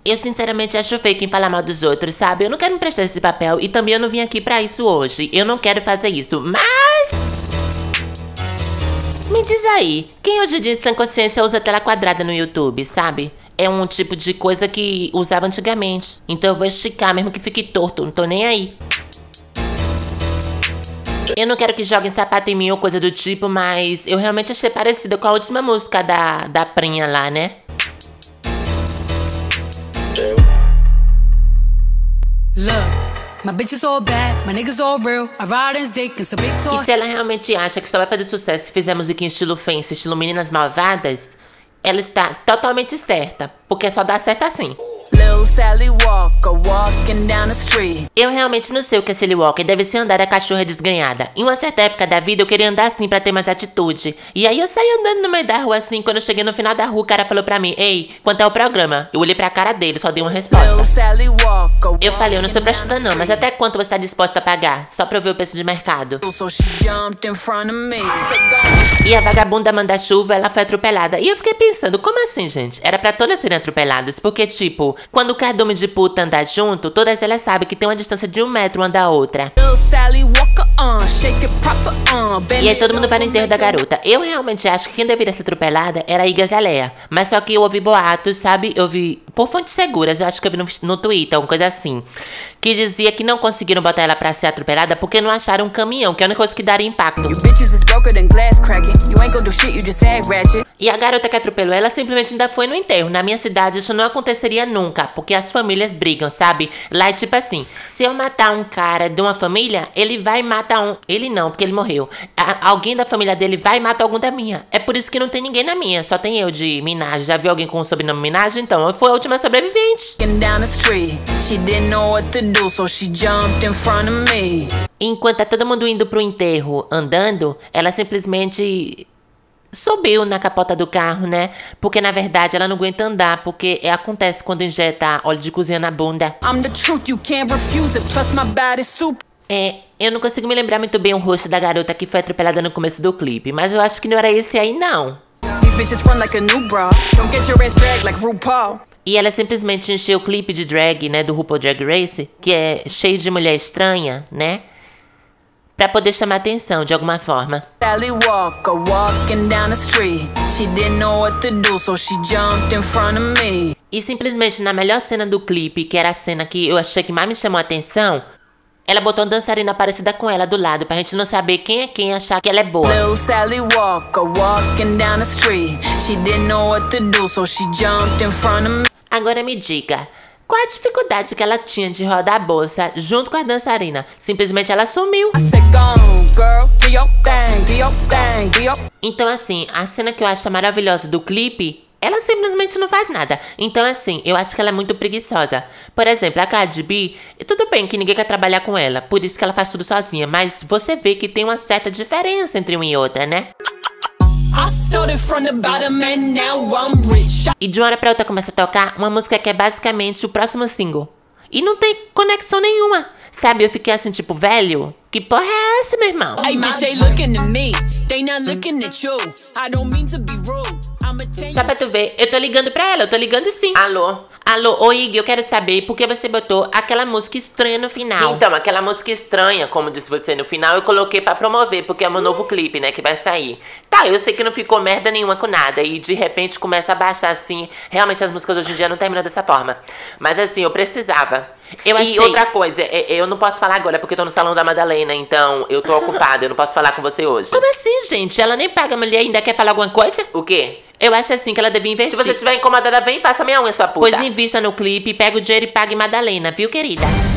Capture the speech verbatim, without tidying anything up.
Eu sinceramente acho feio quem fala mal dos outros, sabe? Eu não quero me prestar esse papel e também eu não vim aqui pra isso hoje. Eu não quero fazer isso, mas... Me diz aí, quem hoje em dia sem consciência usa tela quadrada no YouTube, sabe? É um tipo de coisa que usava antigamente. Então eu vou esticar mesmo que fique torto, não tô nem aí. Eu não quero que joguem sapato em mim ou coisa do tipo, mas eu realmente achei parecida com a última música da, da Prinha lá, né? E se ela realmente acha que só vai fazer sucesso se fizer musiquinha estilo Fancy, estilo Meninas Malvadas, ela está totalmente certa, porque só dá certo assim. Sally Walker walking down the street. Eu realmente não sei o que é Sally Walker, deve ser andar a cachorra desgrenhada. Em uma certa época da vida eu queria andar assim pra ter mais atitude. E aí eu saí andando no meio da rua assim, quando eu cheguei no final da rua o cara falou pra mim: ei, quanto é o programa? Eu olhei pra cara dele, só dei uma resposta. Eu falei, eu não sou pra estudar não, mas até quanto você tá disposta a pagar? Só pra eu ver o preço de mercado. E a vagabunda manda-chuva, ela foi atropelada. E eu fiquei pensando, como assim, gente? Era pra todas serem atropeladas, porque tipo, quando o cardume de puta andar junto, todas elas sabem que tem uma distância de um metro uma da outra. E aí todo mundo vai no enterro da garota. Eu realmente acho que quem deveria ser atropelada era a Iggy Azalea. Mas só que eu ouvi boatos, sabe? Eu vi, por fontes seguras, eu acho que eu vi no, no Twitter, uma coisa assim, que dizia que não conseguiram botar ela pra ser atropelada porque não acharam um caminhão, que é a única coisa que daria impacto. E a garota que atropelou ela simplesmente ainda foi no enterro. Na minha cidade isso não aconteceria nunca, porque as famílias brigam, sabe? Lá é tipo assim, se eu matar um cara de uma família, ele vai matar um... Ele não, porque ele morreu. A, alguém da família dele vai matar algum da minha. É por isso que não tem ninguém na minha, só tem eu de Minaj. Já viu alguém com o sobrenome Minaj? Então, eu fui a última sobrevivente. Enquanto tá todo mundo indo pro enterro andando, ela simplesmente... subiu na capota do carro, né? Porque na verdade ela não aguenta andar, porque é, acontece quando injeta óleo de cozinha na bunda. É, eu não consigo me lembrar muito bem o rosto da garota que foi atropelada no começo do clipe, mas eu acho que não era esse aí não. E ela simplesmente encheu o clipe de drag, né, do RuPaul Drag Race, que é cheio de mulher estranha, né? Pra poder chamar atenção de alguma forma. Sally Walker walking down the street. She didn't know what to do, so she jumped in front of me. E simplesmente na melhor cena do clipe, que era a cena que eu achei que mais me chamou a atenção, ela botou uma dançarina parecida com ela do lado, pra gente não saber quem é quem e achar que ela é boa. Little Sally Walker walking down the street. She didn't know what to do, so she jumped in front of me. Agora me diga, qual a dificuldade que ela tinha de rodar a bolsa junto com a dançarina? Simplesmente ela sumiu. Então assim, a cena que eu acho maravilhosa do clipe, ela simplesmente não faz nada. Então assim, eu acho que ela é muito preguiçosa. Por exemplo, a Cardi B, tudo bem que ninguém quer trabalhar com ela, por isso que ela faz tudo sozinha, mas você vê que tem uma certa diferença entre uma e outra, né? E de uma hora pra outra começa a tocar uma música que é basicamente o próximo single. E não tem conexão nenhuma. Sabe, eu fiquei assim, tipo, velho, que porra é essa, meu irmão? Só pra tu ver, eu tô ligando pra ela, eu tô ligando sim. Alô? Alô, ô Iggy, eu quero saber por que você botou aquela música estranha no final. Então, aquela música estranha, como disse você no final, eu coloquei pra promover, porque é o meu novo clipe, né, que vai sair. Tá, eu sei que não ficou merda nenhuma com nada, e de repente começa a baixar assim. Realmente as músicas hoje em dia não terminam dessa forma. Mas assim, eu precisava. Eu achei... E outra coisa, eu não posso falar agora porque eu tô no salão da Madalena, então eu tô ocupada, eu não posso falar com você hoje. Como assim, gente? Ela nem paga a mulher e ainda quer falar alguma coisa? O quê? Eu acho assim que ela devia investir. Se você estiver incomodada, vem e faça minha unha, sua puta. Pois invista no clipe, pega o dinheiro e pague Madalena, viu, querida?